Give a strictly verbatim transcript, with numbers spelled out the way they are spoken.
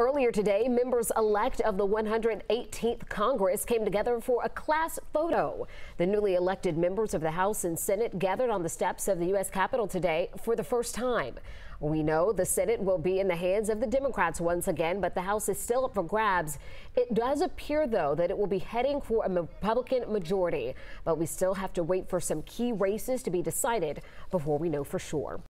Earlier today, members-elect of the one hundred eighteenth Congress came together for a class photo. The newly elected members of the House and Senate gathered on the steps of the U S Capitol today for the first time. We know the Senate will be in the hands of the Democrats once again, but the House is still up for grabs. It does appear, though, that it will be heading for a Republican majority, but we still have to wait for some key races to be decided before we know for sure.